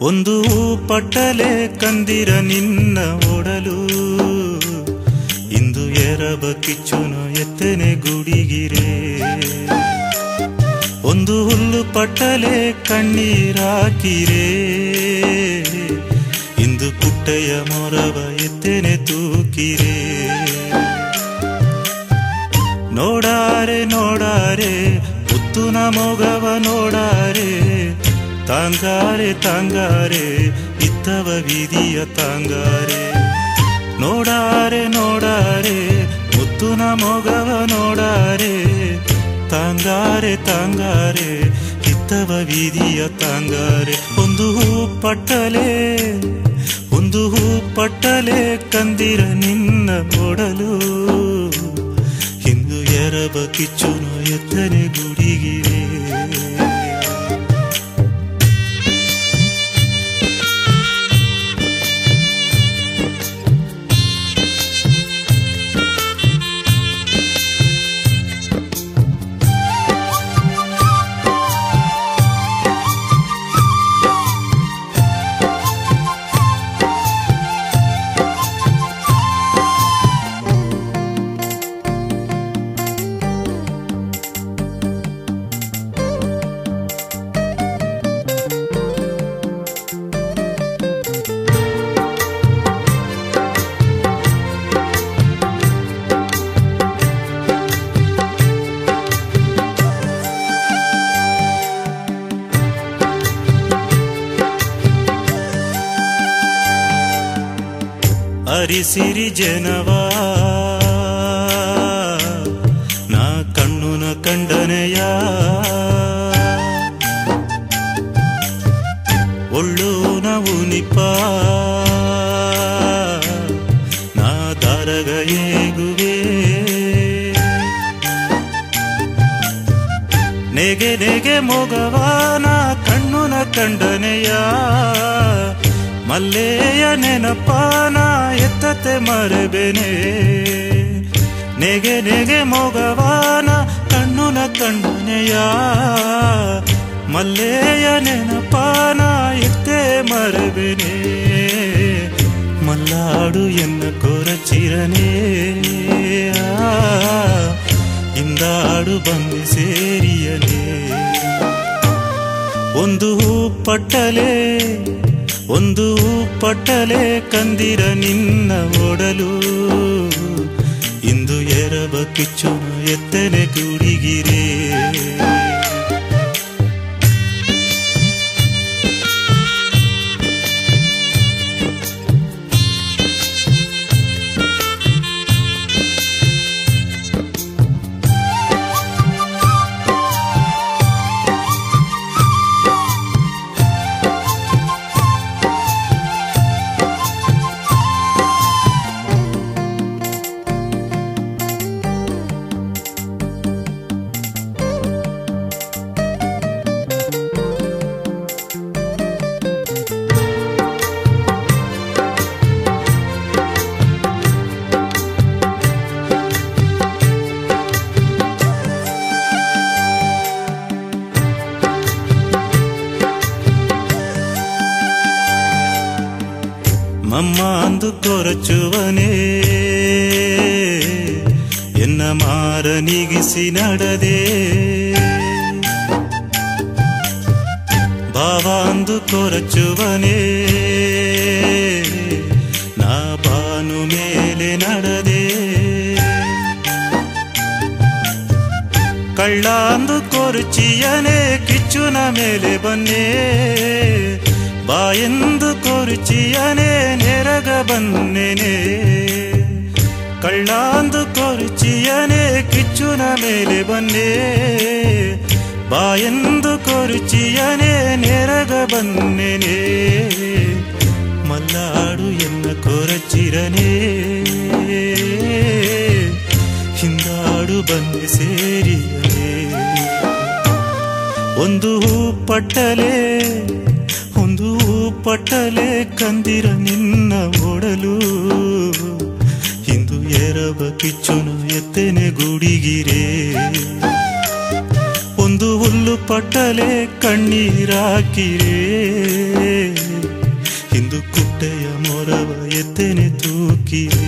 ಒಂದು ಪಟ್ಟಲೆ ಕಂದಿರ ನಿನ್ನ ಒಡಲು ಇಂದು ಎರಬ ಕಿಚ್ಚುನು ಎತ್ತನೆ ಗುಡಿಗಿರೆ ಒಂದು ಹುಲ್ಲು ಪಟ್ಟಲೆ ಕಣ್ಣೀರಾಕಿರೆ ಇಂದು ಪುಟ್ಟೆಯ ಮೊರವ ಎತ್ತನೆ ತೂಕಿರೆ ನೋಡಾರೆ ನೋಡಾರೆ ಮುತ್ತುನ ಮೊಗವ ನೋಡಾರೆ ತಾಂಗಾರೆ ತಾಂಗಾರೆ ಇತ್ತವ ವಿಧಿಯ ತಾಂಗಾರೆ ನೋಡಾರೆ ನೋಡಾರೆ ಮುತ್ತುನ ಮೊಗವ ನೋಡಾರೆ ತಾಂಗಾರೆ ತಾಂಗಾರೆ ಇತ್ತವ ವಿಧಿಯ ತಾಂಗಾರೆ ಒಂದು ಹೂ ಪಟ್ಟಲೆ ಕಂದಿರ ನಿನ್ನ ಒಡಲು ಇಂದು ಎರಬ ಕಿಚ್ಚುನು ಎತ್ತನೆ ಗುಡಿಗಿರೆ ಅರಿಸಿರಿ ಜನವಾ ನಾ ಕಣ್ಣುನ ಕಂಡನೆಯ ಒಳ್ಳೂನ ಉನಿಪ ನಾ ದಾರಗ ಏಗುವೆ ನೆಗೆ ನೆಗೆ ಮೊಗವಾ ನಾ ಕಣ್ಣುನ ಕಂಡನೆಯ ಮಲ್ಲೆಯ ನೆನಪಾನ ಎತ್ತತೆ ಮರೆಬೆನೆ ನೆಗೆ ನೆಗೆ ಮೊಗವಾನ ಕಣ್ಣುನ ಕಂಡನೆಯ ಮಲ್ಲೆಯ ನೆನಪಾನ ಎತ್ತೆ ಮರೆಬೆನೆ ಮಲ್ಲಾಡು ಎನ್ನ ಕೊರಚಿರನೆ ಇಂದಾಡು ಬಂದು ಸೇರಿಯಲೇ ಒಂದು ಪಟ್ಟಲೆ ಕಂದಿರ ನಿನ್ನ ಒಡಲು ಇಂದು ಎರಬ ಕಿಚ್ಚುನು ಎತ್ತನೆ ಗುಡಿಗಿರೆ ಮಮ್ಮ ಅಂದು ಕೊರಚುವನೇ ಎನ್ನ ಮಾರ ನೀಗಿಸಿ ನಡದೆ ಭಾವ ಅಂದು ಕೊರಚುವನೇ ನಾ ಬಾನು ಮೇಲೆ ನಡದೆ ಕಳ್ಳ ಅಂದು ಕೊರಚಿಯನೇ ಕಿಚ್ಚುನ ಮೇಲೆ ಬನ್ನೇ ಬಾಯೆಂದು ಕೊರುಚಿಯನೇ ನೆರಗ ಬನ್ನೆನೆ ಕಳ್ಳಾಂದು ಕೊರುಚಿಯನೇ ಕಿಚ್ಚುನ ಮೇಲೆ ಬನ್ನೆ ಬಾಯೆಂದು ಕೊರುಚಿಯನೇ ನೆರಗ ಬನ್ನೆನೆ ಮಲ್ಲಾಡು ಎನ್ನ ಕೊರಚಿರನೇ ಹಿಂದಾಡು ಬಂದೆ ಸೇರಿಯಲೇ ಒಂದು ಪಟ್ಟಲೆ ಕಂದಿರ ನಿನ್ನ ಒಡಲು ಇಂದು ಎರಬ ಕಿಚ್ಚುನು ಎತ್ತನೆ ಗುಡಿಗಿರೆ ಒಂದು ಹುಲ್ಲು ಪಟ್ಟಲೆ ಕಣ್ಣೀರಾಕಿರೆ ಭಾರವ ಎತ್ತನೆ ತೂಕಿದೆ.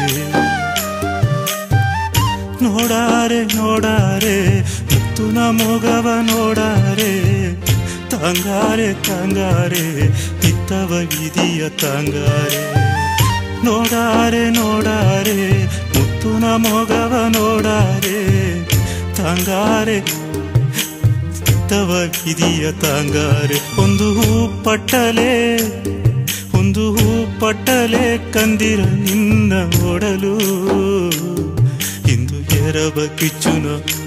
ನೋಡಾರೆ ನೋಡಾರೆ ಮುತ್ತುನ ಮೊಗವ ನೋಡಾರೆ, ತಂಗಾರೆ ತಂಗಾರೆ ಇತ್ತವ ವಿಧಿಯ ತಂಗಾರೆ. ನೋಡಾರೆ ನೋಡಾರೆ ಮುತ್ತುನ ಮೊಗವ ನೋಡಾರೆ, ತಂಗಾರೆ ಇತ್ತವ ವಿಧಿಯ ತಂಗಾರೆ. ಒಂದು ಹೂ ಪಟ್ಟಲೆ ಕಂದಿರ ನಿನ್ನ ಓಡಲು, ಇಂದು ಎರವ ಕಿಚ್ಚುನ